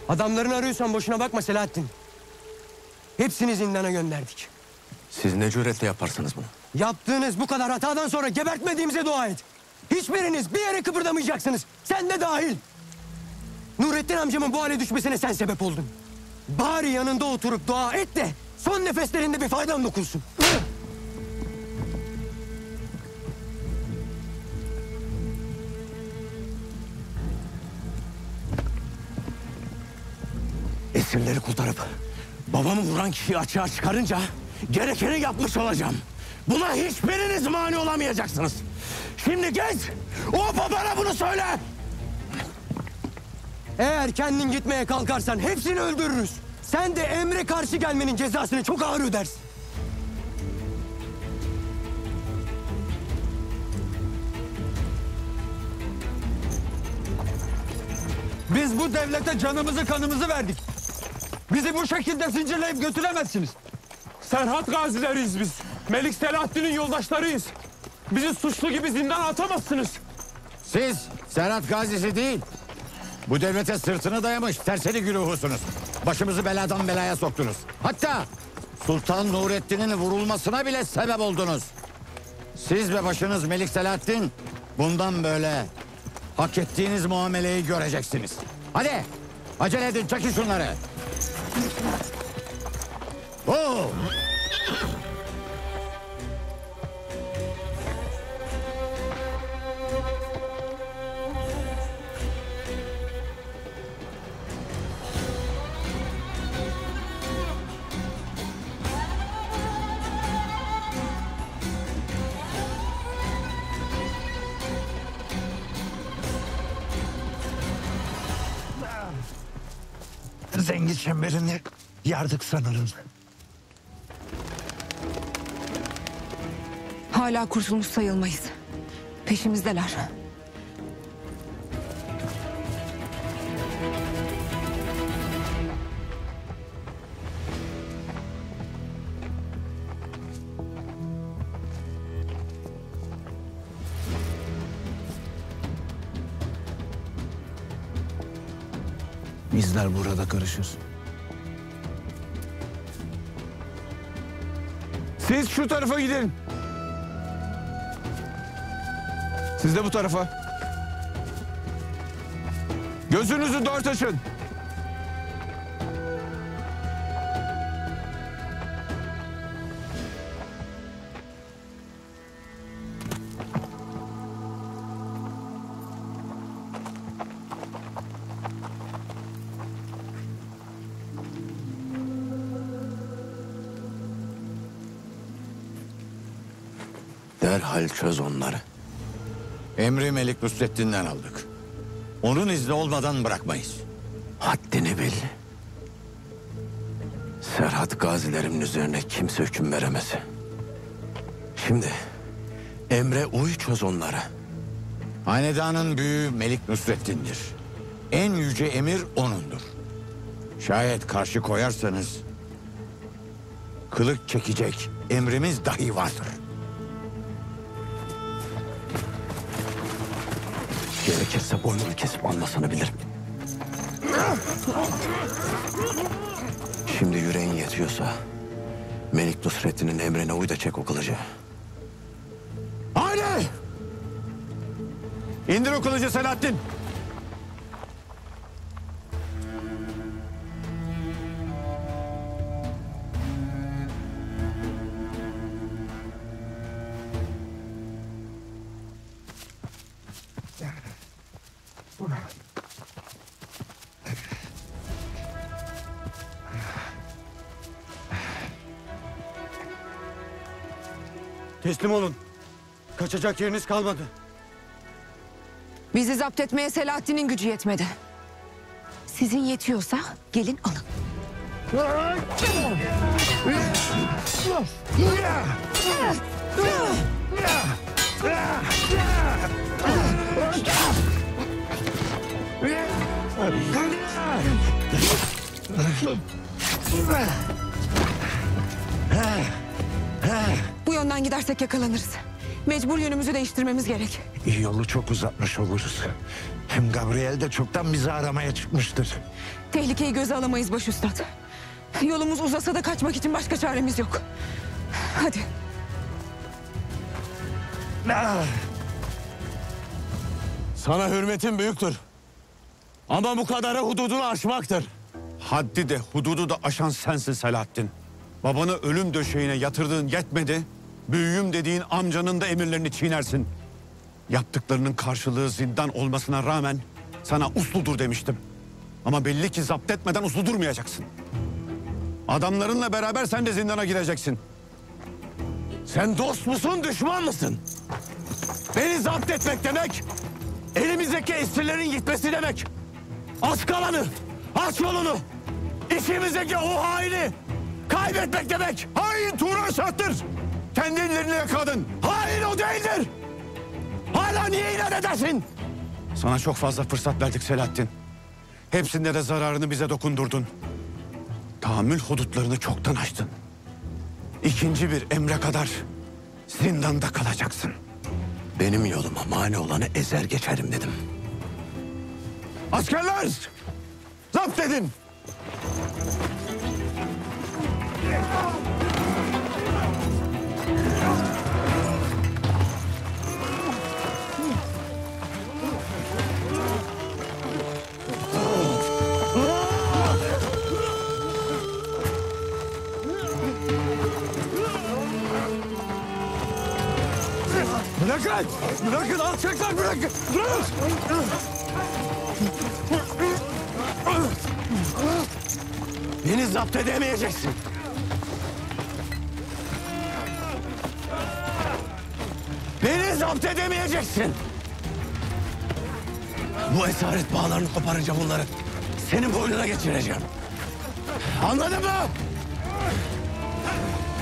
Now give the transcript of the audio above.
Adamlarını arıyorsan boşuna bakma Selahattin. Hepsini zindana gönderdik. Siz ne cüretle yaparsınız bunu? Yaptığınız bu kadar hatadan sonra gebertmediğimize dua et. Hiçbiriniz bir yere kıpırdamayacaksınız. Sen de dahil. Nurettin amcamın bu hale düşmesine sen sebep oldun. Bari yanında oturup dua et de son nefeslerinde bir faydan dokunsun. Esirleri kurtarıp babamı vuran kişiyi açığa çıkarınca gerekeni yapmış olacağım. Buna hiçbiriniz mani olamayacaksınız. Şimdi geç, o babana bunu söyle. Eğer kendin gitmeye kalkarsan hepsini öldürürüz. Sen de emre karşı gelmenin cezasını çok ağır ödersin. Biz bu devlete canımızı kanımızı verdik. Bizi bu şekilde zincirleyip götüremezsiniz. Serhat gazileriyiz biz. Melik Selahattin'in yoldaşlarıyız. Bizi suçlu gibi zindana atamazsınız. Siz Serhat Gazisi değil, bu devlete sırtını dayamış serseri güruhusunuz. Başımızı beladan belaya soktunuz. Hatta Sultan Nurettin'in vurulmasına bile sebep oldunuz. Siz ve başınız Melik Selahattin bundan böyle hak ettiğiniz muameleyi göreceksiniz. Hadi acele edin, çekin şunları. Oo! Zengi çemberini yardık sanırım. Hala kurtulmuş sayılmayız. Peşimizdeler. İzler burada karışır. Siz şu tarafa gidin. Siz de bu tarafa. Gözünüzü dört açın. Derhal çöz onları. Emri Melik Nusrettin'den aldık. Onun izni olmadan bırakmayız. Haddini bil. Serhat gazilerimin üzerine kimse hüküm veremez. Şimdi emre uy, çöz onları. Hanedanın büyüğü Melik Nusrettin'dir. En yüce emir onundur. Şayet karşı koyarsanız kılıç çekecek emrimiz dahi vardır. Gerekirse boynunu kesip almasını bilirim. Şimdi yüreğin yetiyorsa Melik Nusrettin'in emrine uy da çek o kılıcı. Haydi! İndir o kılıcı Selahattin! Teslim olun. Kaçacak yeriniz kalmadı. Bizi zapt etmeye Selahattin'in gücü yetmedi. Sizin yetiyorsa gelin alın. Bu yönden gidersek yakalanırız. Mecbur yönümüzü değiştirmemiz gerek. Yolu çok uzatmış oluruz. Hem Gabriel de çoktan bizi aramaya çıkmıştır. Tehlikeyi göze alamayız başüstad. Yolumuz uzasa da kaçmak için başka çaremiz yok. Hadi. Sana hürmetim büyüktür. Ama bu kadarı hududunu aşmaktır. Haddi de hududu da aşan sensin Selahattin. Babanı ölüm döşeğine yatırdığın yetmedi. Büyüğüm dediğin amcanın da emirlerini çiğnersin. Yaptıklarının karşılığı zindan olmasına rağmen sana usludur demiştim. Ama belli ki zapt etmeden uslu durmayacaksın. Adamlarınla beraber sen de zindana gireceksin. Sen dost musun, düşman mısın? Beni zapt etmek demek, elimizdeki esirlerin gitmesi demek. Aç kalanı, aç yolunu, içimizdeki o haini kaybetmek demek. Hain Turan Şah'tır. Kendi ellerini yakaladın. Hain o değildir. Hala niye inat edersin? Sana çok fazla fırsat verdik Selahattin. Hepsinde de zararını bize dokundurdun. Tahammül hudutlarını çoktan aştın. İkinci bir emre kadar zindanda kalacaksın. Benim yoluma mani olanı ezer geçerim dedim. Askerler! Zapt edin! Bırakın! Bırakın alçaklar bırakın! Bırakın! Beni zapt edemeyeceksin. Beni zapt edemeyeceksin. Bu esaret bağlarını koparınca bunları senin boynuna geçireceğim. Anladın mı?